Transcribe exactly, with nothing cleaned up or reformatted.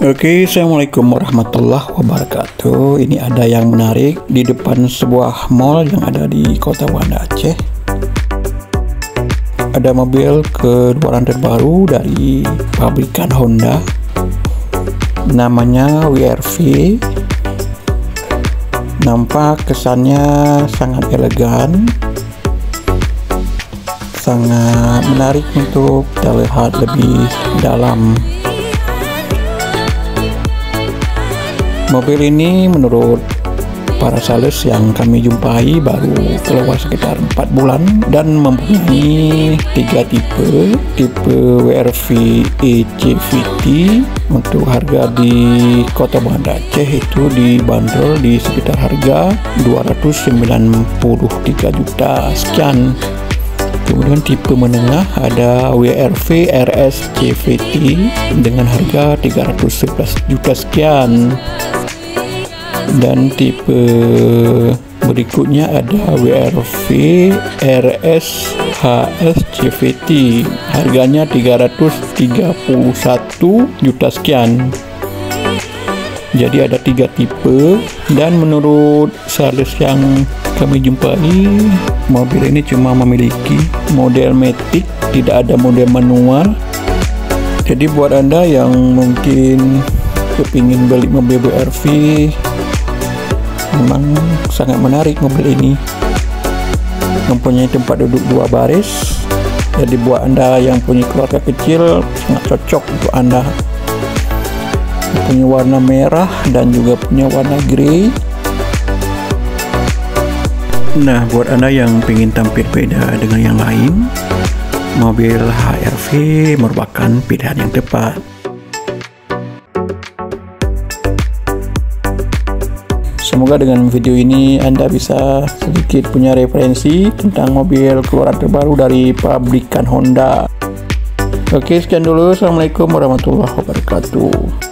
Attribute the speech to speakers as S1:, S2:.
S1: Oke, assalamualaikum warahmatullahi wabarakatuh. Ini ada yang menarik di depan sebuah mall yang ada di Kota Banda Aceh. Ada mobil keluaran terbaru dari pabrikan Honda, namanya W R V. Nampak kesannya sangat elegan, sangat menarik untuk kita lihat lebih dalam. Mobil ini menurut para sales yang kami jumpai baru keluar sekitar empat bulan dan mempunyai tiga tipe. Tipe W R V E C V T untuk harga di Kota Banda Aceh itu dibanderol di sekitar harga dua ratus sembilan puluh tiga juta sekian. Kemudian tipe menengah ada W R V R S C V T dengan harga tiga ratus sebelas juta sekian. Dan tipe berikutnya ada W R V R S H S C V T, harganya tiga ratus tiga puluh satu juta sekian. Jadi ada tiga tipe, dan menurut sales yang kami jumpai, mobil ini cuma memiliki model matic, tidak ada model manual. Jadi buat Anda yang mungkin kepingin beli mobil W R V, memang sangat menarik mobil ini. Mempunyai tempat duduk dua baris, jadi buat Anda yang punya keluarga kecil sangat cocok untuk Anda. Punya warna merah dan juga punya warna grey. Nah, buat Anda yang ingin tampil beda dengan yang lain, mobil H R V merupakan pilihan yang tepat. Semoga dengan video ini Anda bisa sedikit punya referensi tentang mobil keluaran terbaru dari pabrikan Honda. Oke, sekian dulu. Assalamualaikum warahmatullahi wabarakatuh.